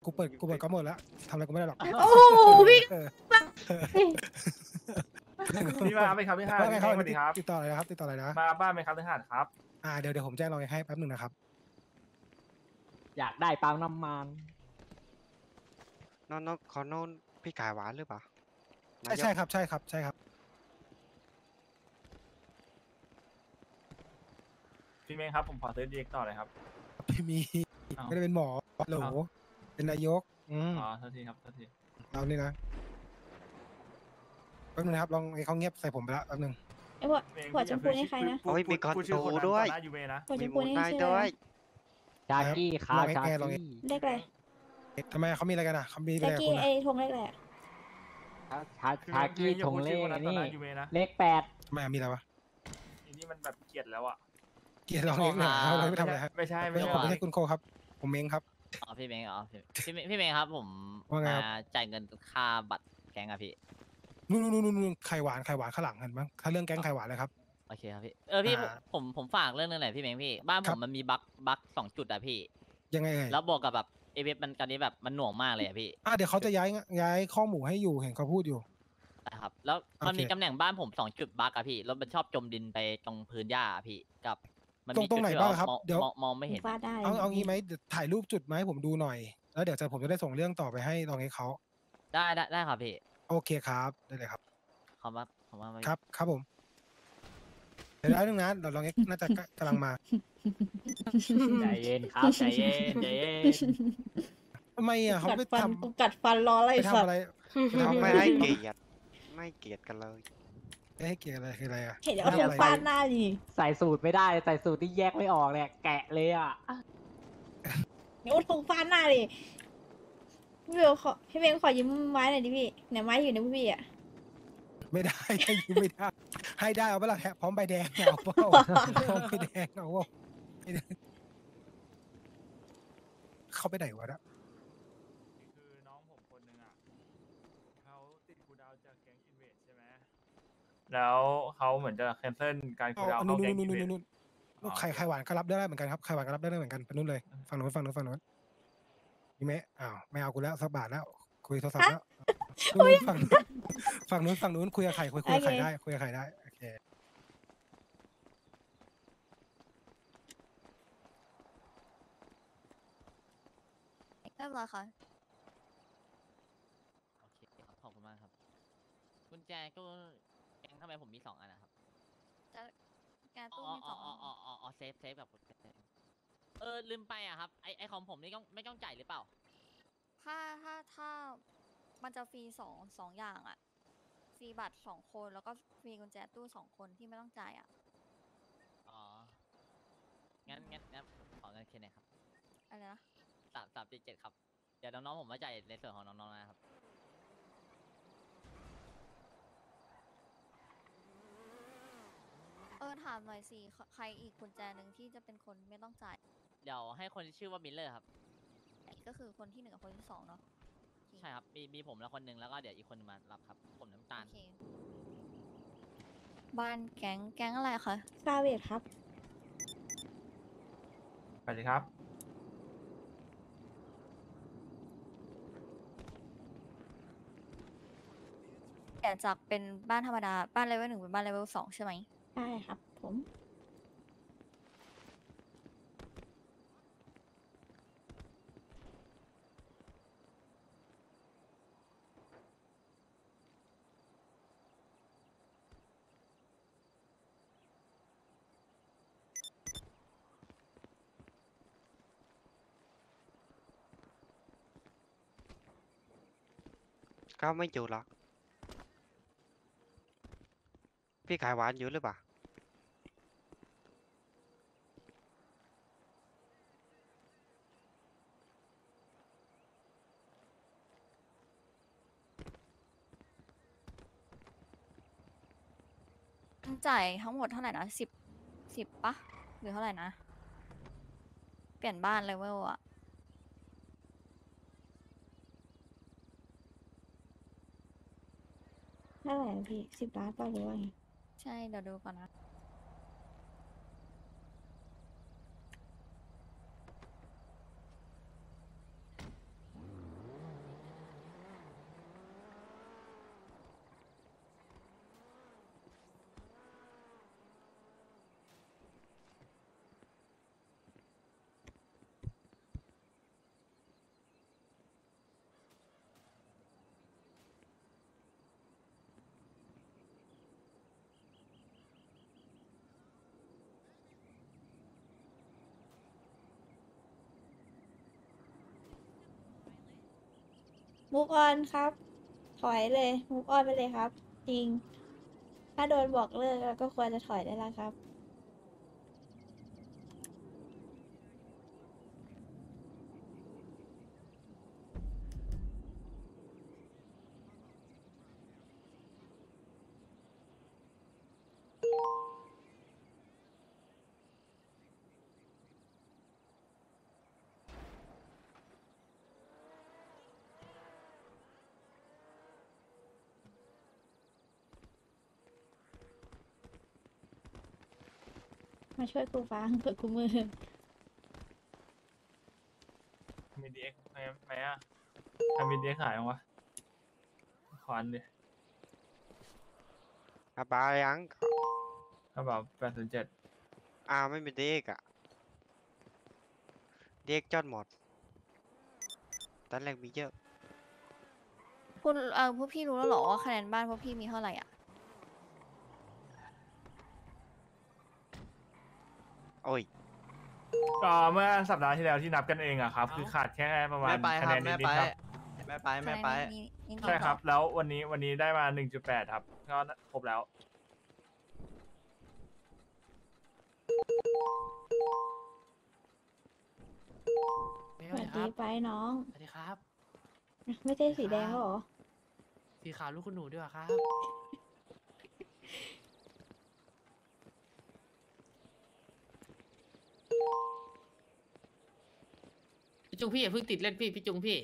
กูเปิดก็หมดแล้วทำอะไรกูไม่ได้หรอกโอ้โหพี่พี่มาไหมครับพี่ห้าว่าไงครับสวัสดีครับติดต่ออะไรนะครับติดต่ออะไรนะมาบ้านไหมครับพี่ห้าครับเดี๋ยวผมแจ้งเราให้แป๊บหนึ่งนะครับอยากได้ปั๊มน้ำมันน้องขอโน่นพี่ขายหวานหรือเปล่าใช่ครับใช่ครับพี่เมงครับผมขอซื้อดีเอ็กต่อเลยครับพี่มีอ้าวไม่ได้เป็นหมอโหลอ้าวเป็นนายกอ๋อโทษทีครับโทษทีเรานี่นะแป๊บนึงนะครับลองให้เขาเงียบใส่ผมไปแล้วแป๊บนึงไอ้หัวชมพูนี่ใครนะโอ้ยมีคอนพูดโทชื่อคนนั้นด้วยต่อหน้ายูเมนะหัวชมีมหพูมูนี่ได้ชื่อด้อะไรวยจากี้คาลองให้จาแกลองให้กี้เลขอะไรทำไมเขามีอะไรกันอ่ะเขามีอะไรแจ็คกับกี้คุณไอ้อ่ะธงเลขอะไรอะชากี้ทงเลขต่อนี่หน้ายูเมนะเลข8 ทำไมมีอะไรวะอันนี้มันแบบเกลียดแล้วอ่ะเกลียดลองเองหน่อยเขาเลยไม่ทำอะไรครับไม่ใช่ไม่ไม่ใช่ใช่ผมไม่ใช่คุณโคครับ ผมเม้งครับอ๋อพี่เมงอ๋อพี่เมงครับผมว่าไงครับมาจ่ายเงินค่าบัตรแก๊งอะพี่นู่นไข่หวานข้างหลังเห็นมั้งถ้าเรื่องแก๊งไข่หวานเลยครับโอเคครับพี่พี่อ่าผมฝากเรื่องนึงหน่อยพี่เมงพี่บ้านผครัมบมันมีบั๊ก2 จุดอะพี่ยังไงเอ่ยแล้วบวกกับแบบเอเวมันตอนนี้แบบมันหน่วงมากเลยอะพี่เดี๋ยวเขาจะย้ายข้อหมูให้อยู่เห็นเขาพูดอยู่นะครับแล้วมันโอเคมีตำแหน่งบ้านผม2 จุดบั๊กอะพี่รถมันชอบจมดินไปตรงพื้นหญ้าอะพี่กับมันมีตรงไหนจุดที่บ้างครับมองเดี๋ยวมองไม่เห็นฟาดได้เอางี้ไหมเดี๋ยวถ่ายรูปจุดมาให้ผมดูหน่อย แล้วเดี๋ยวผมจะได้ส่งเรื่องต่อไปให้ลองให้เขาได้ครับพี่โอเคครับได้เลยครับขอบคุณมากพี่ครับผมเดี๋ยวได้นึงนะเดี๋ยวลองเอ็กน่าจะกำลังมาใจเย็นครับใจเย็นใจเย็นทำไมอ่ะเขากัดไปฟันทำกูกัดฟันรออะไรไปสัทำตอะไรว์เขาไม่ให้เกียรติไม่เกียรติกันเลยไม่ให้เกียรติอะไรคืออะไรอ่ะเห็นเอาธงฟาดหน้าดิใส่สูตรไม่ได้ใส่สูตรที่แยกไม่ออกเนี่ยแกะเลยอ่ะเดี๋ยวเอาธงฟาดหน้าดิพี่เบลขอยืมไม้หน่อยดิพี่เนี่ยไม้อยู่ในพวกพี่อ่ะไม่ได้ ให้ยืมไม่ได้ให้ได้เอาเปล่าพร้อมใบแดงเอาเปล่าพร้อมใบแดงเอาเปล่าไม่ได้เขาไปไหนวะเนี่ยคือน้องผมคนหนึงอ่ะเขาติดคูลดาวน์จากแก๊งอินเวสใช่ไหมแล้วเขาเหมือนจะแคนเซิลการคูลดาวน์นู่เข้าน แก๊งอินเวสนู่นไข่หวานก็รับได้เหมือนกันครับไข่หวานก็รับได้เหมือนกันไปนู่นเลยฝั่งโน้นนี่แม่ไม่เอากูแล้วสักบาทแล้วคุยโทรศัพท์แล้วฝั่งนู้นคุยกับไข่คุยกับไข่ได้คุยกับไข่ได้โอเคเรียบร้อยค่ะโอเคครับขอบคุณมากครับกุญแจก็แก๊งทำไมผมมี2 อันนะครับแกตู้อ๋อมีสองอันเซฟกับกุญแจลืมไปอะครับไอของผมนี่ไม่ต้องจ่ายหรือเปล่าถ้ามันจะฟรีสองอย่างอะฟรีบัตร2 คนแล้วก็ฟรีกุญแจตู้2 คนที่ไม่ต้องจ่ายอะอ๋องั้นขอเงินเครดิตครับอะไรนะ 347ครับเดี๋ยวน้องๆผมมาจ่ายในส่วนของน้องๆนะครับถามหน่อยสิใครอีกกุญแจหนึ่งที่จะเป็นคนไม่ต้องจ่ายเดี๋ยวให้คนที่ชื่อว่ามิลเลอร์ครับก็คือคนที่1กับคนที่2เนาะโอเคใช่ครับมีผมแล้วคนนึงแล้วก็เดี๋ยวอีกคนนึงมารับครับผมน้ำตาลโอเคบ้านแก๊งอะไรคะซาเวทครับสวัสดีครับเปลี่ยนจากเป็นบ้านธรรมดาบ้านเลเวล 1เป็นบ้านเลเวล 2ใช่ไหมได้ครับผมเขาไม่อยู่หรอกพี่ขายหวานอยู่หรือเปล่าจ่ายทั้งหมดเท่าไหร่นะ10ปะหรือเท่าไหร่นะ เปลี่ยนบ้านเลเวลอะเท่าไหร่พี่10 ล้านป่ะหรือว่าไงใช่เดี๋ยวดูก่อนนะมูฟออนครับ ถอยเลยมูฟออนไปเลยครับ จริง ถ้าโดนบอกเลิกแล้วก็ควรจะถอยได้แล้วครับ มาช่วยกูฟังเผื่อกูมือมีดีเอ็กไหมอ่ะใครมีดีเอ็กขายบ้างวะขออันดิอาบายังกระเป๋า807 ไม่มีเด็กอ่ะเด็กจอดหมดตอนแรกมีเยอะคุณพวกพี่รู้แล้วเหรอว่าคะแนนบ้านพวกพี่มีเท่าไหร่อ่ะโอ้ยก็เมื่อสัปดาห์ที่แล้วที่นับกันเองอะครับ คือขาดแค่ประมาณไม่ไปคคะรัแนบนไม่นิไปดๆครับไม่ไปไม่ไปคะแนนนิดๆใช่เหอครับ แล้ววันนี้ได้มา 1.8 ครับ ก็ครบแล้วสวัสดีไปน้องสวัสดีครับไม่ใช่สีแดงแล้วเหรอสีขาวลูกคุณหนูด้วยครับพี่จุงพี่อย่าเพิ่งติดเล่นพี่จุงพี่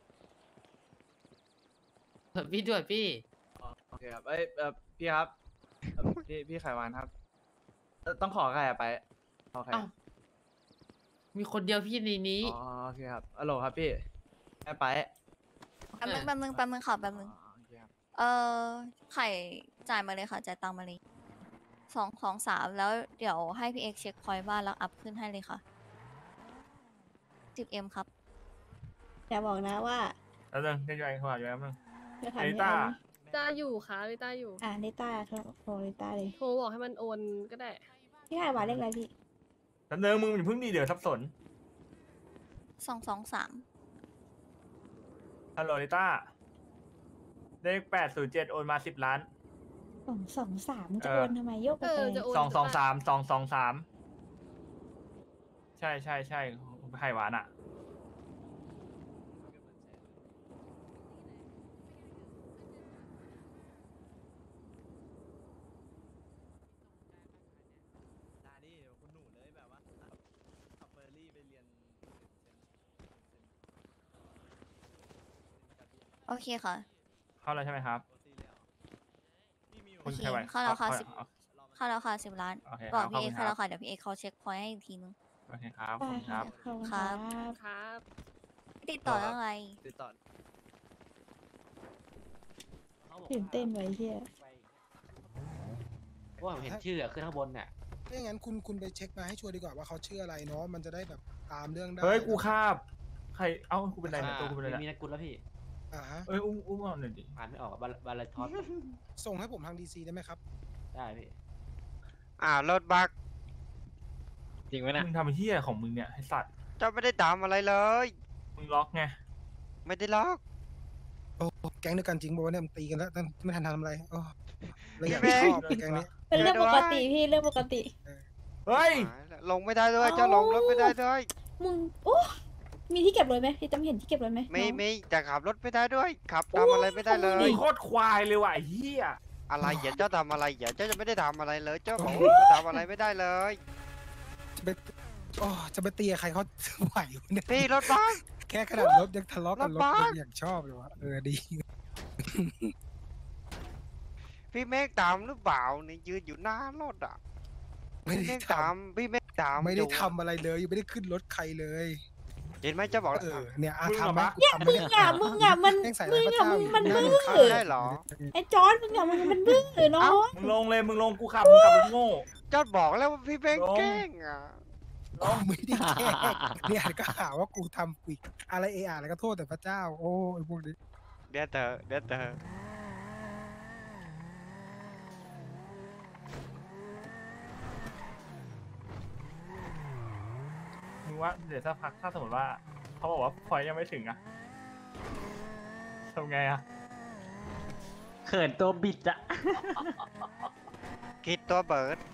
พี่ด้วยพี่โอเคครับพี่ครับพี่ไขวานครับต้องขอใครอะไปขอใครอ้าวมีคนเดียวพี่ในนี้อ๋อโอเคครับฮัลโหลครับพี่แม่ไปแป๊บนึงแป๊บนึงแป๊บนึงค่ะแป๊บนึงโอเคครับไข่จ่ายมาเลยค่ะจ่ายตังค์มาเลย2 3แล้วเดี๋ยวให้พี่เอ็กซ์เช็คพอยต์บ้านแล้วอัพขึ้นให้เลยค่ะ10M ครับอย่าบอกนะว่าแล้วนึงได้ยังไงเขาอยู่แล้วนึงจะทำไอ้ให้ต้าอันลิต้าอยู่ค่ะลิต้าอยู่ลิต้าโทรลิต้าเลยโทรบอกให้มันโอนก็ได้พี่ไข่หวานเรียกอะไรพี่แล้วนึงมึงอย่าเพิ่งดีเดี๋ยวสับสน 223 ฮัลโหลลิต้าเลข807 โอนมา 10 ล้าน 223จะโอนทำไมโยกไปเออเลยจะโอน 223 ใช่ไข่หวานอะดานี่คุณหนูเลยแบบว่าขับเฟอร์รี่ไปเรียนโอเคค่ะเข้าแล้วใช่ไหมครับโอคุณเคไข่หวานเข้าแล้วค่ะเอาเข้าแล้วค่ะ10 ล้านโอเคบอกขอบพี่คุเอ็ณกซ์ครัเข้าบแล้วค่ะเดี๋ยวพี่เอ็กซ์เขาเช็คพอยต์ให้อีกทีนึงโอเคครับขอบคุณครับขอบคุณครัครับ บครับติดต่อเรื่องอะไรติดต่อตื่นเต้นไว้เฮียว่าผมเห็นชื่อขึ้นข้างบนเนี่ยถ้าอย่างนั้นคุณไปเช็คมาให้ชัวร์ดีกว่าว่าเขาชื่ออะไรเนาะมันจะได้แบบตามเรื่องได้เฮ้ย กูคาบ ใคร เอ้า กูเป็นไรเนี่ยตัวกูเป็นไรมีเนี่ยนักกุลแล้วพี่ฮะเอ้ย อุ้มเอาหน่อยดิอ่านไม่ออกบาลทอสส่งให้ผมทางดีซีได้ไหมครับได้พี่รถบักจริงไหมนะมึงทำเฮี้ยของมึงเนี่ยไอสัตว์เจ้าไม่ได้ตามอะไรเลยมึงล็อกไงไม่ได้ล็อกโอ้แก๊งเดียวกันจริงบอกว่าเนี่ยมันตีกันแล้วไม่ทันทำอะไรโอ้เลยอยากพี่แบงค์ชอบแก๊งนี้เป็นเรื่องปกติพี่เรื่องปกติเฮ้ยลงไม่ได้ด้วยเจ้าลงรถไม่ได้ด้วยมึงโอ้มีที่เก็บรถไหมพี่จำเห็นที่เก็บรถไหมไม่น้องไม่จะขับรถไม่ได้ด้วยขับทำอะไรไม่ได้เลมึยงโคตรควายเลยว่ะไอ้เฮี้ยอะไรอย่าเจ้าทำอะไรอย่าเจ้าจะไม่ได้ทำอะไรเลยเจ้าบอกว่าทำอะไรไม่ได้เลยจะไปโอ้จะไปตีกับใครเขาไหววะเนี่ยพี่รถบักแค่ขนาดรถยังทะเลาะกันรถรถบัสอย่างชอบเลยวะดีพี่เมฆตามหรือเปล่านี่ยืนอยู่หน้ารถอ่ะไม่พี่เมได้ฆทตามพี่เมฆตามำไม่ได้อยู่ทำอะไรเลยยังไม่ได้ขึ้นรถใครเลยเห็นไหมเจ้าบอกแล้วเนี่ยมึงทำไหมเหรอกูทำไหมเนี่ยมึงอ่ะมันแม่งใส่มึงพระอ่ะเจ้ามึงอยู่มันหน้าบื้โรงอฆ่าได้เหรอไอ้จอนมึงอ่ะมันบื้อเนาะมึงลงเลย มึงลง กูขับรถโง่เจ้าบอกแล้วว่าพี่เมฆลงแกล้งอ่ะกูไม่ได้แกล้งเนี่ยก็หาว่ากูทำกุยอะไรอะไรก็โทษแต่พระเจ้า โอ้ยพวกนี้เดี๋ยวเธอะเดี๋ยวเธอะมึงว่าเดี๋ยวสักพักถ้าสมมติว่า เขาบอกว่าพอยยังไม่ถึงอะทำไงอะเขินตัวบิดอะคิดตัวเบิร์ด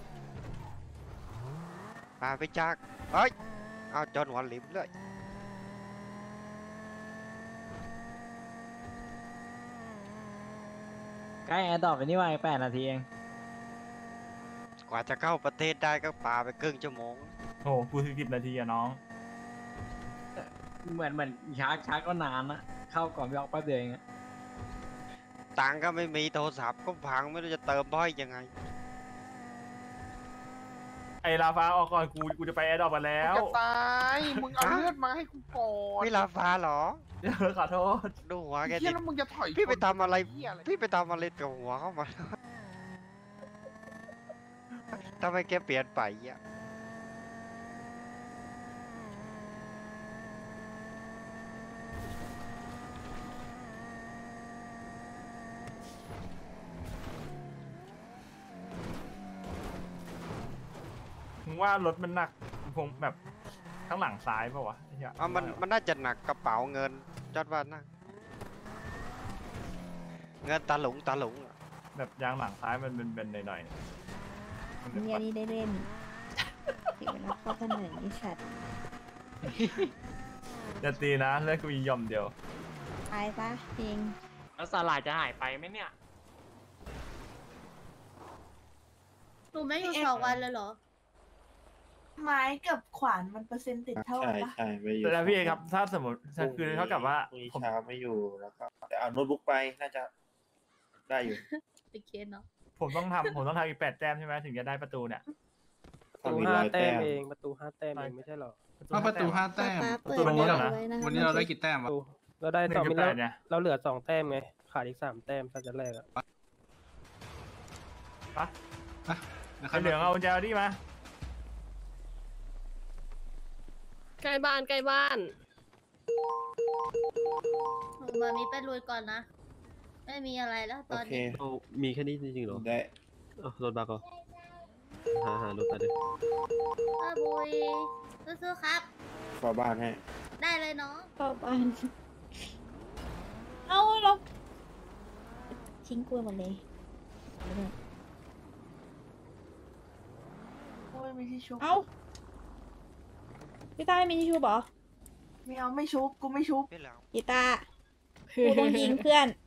มาไปจักเฮ้ยเอาจนหัวหลิมเลยใกล้แอร์ดรอปไปนี่ว่าอีก8 นาทีเองกว่าจะเข้าประเทศได้ก็ป่าไปครึ่งชั่วโมงโหกู10 นาทีอะน้องเหมือนช้าก็นานนะเข้าก่อนพี่ออกแป๊บเดียวเองอะตังค์ก็ไม่มีโทรศัพท์ก็พังไม่รู้จะเติมบ่อยยังไงไอ้ลาฟ้าออกก่อนกูจะไปแอร์ดรอปกันแล้วจะตายมึงเอาเลือดมาให้กูก่อนพี่ลาฟ้าเหรอขอโทษดูหัวแกเฮีดิยแล้วมึงจะถอยพี่ไปทำอะไรเหี้ยอะไรพี่ไปทำอะไรกับหัวเข้ามาทำไมแกเปลี่ยนไปอ่ะมึงว่ารถมันหนักคงแบบข้างหลังซ้ายเปล่าวะไอ้เหี้ยเอามันน่าจะหนักกระเป๋าเงินจอดว่านะเงินตาหลงอะแบบยางหลังซ้ายมันเป็นหน่อยๆมันเป็นเนี่ยนี่ได้เล่นถึงเวลาข้อเสนอนี่ชัดจะตีนะเลือดกูมีหย่อมเดียวตายปะจริงแล้วสลายจะหายไปไหมเนี่ยหนูไม่อยู่2 วันเลยเหรอไม้กับขวานมันเปอร์เซ็นต์ติดเท่ากันปะใช่ไม่อยู่แต่พี่เอกครับถ้าสมมติคือเท่ากับว่าพรุ่งนี้ผมเช้าไม่อยู่แล้วก็แต่เอาโน้ตบุ๊กไปน่าจะได้อยู่เป็นเคสเนาะผมต้องทำอีก8 แต้มใช่ไหมถึงจะได้ประตูเนี่ยถ้ามีร้อยแต้มประตู5 แต้มเองไม่ใช่หรอประตู 5 แต้มป๊าเปิดตัวนี้เหรอนะไว้นะคะวันนี้เราได้กี่แต้มวะเราได้ 1.8เนี่ยเราเหลือ2 แต้มไงขาดอีก3 แต้มถ้าจะแรกอะปะไอเหลืองเอากุญแจดิมาใกล้บ้านใกล้บ้านหนูมามีไปลุยก่อนนะ ไม่มีอะไรแล้วตโออนเคนี้มีแค่นี้จริงๆหรอได้รถบักเหรอหารถไปเลยบุยสู้ๆครับฝาบ้านให้ได้เลยเนาะเข้าบ้านเอาเราทิ้งกล้วยหมดเลยเอาเลยโอ้ยไม่ใช่ชุบเอาพี่ต้าไม่มีทิชชู่เหรอไม่เอาไม่ชุบ กูไม่ชุบพี่แล้วกีตาร์กูต้องยิงเพื่อน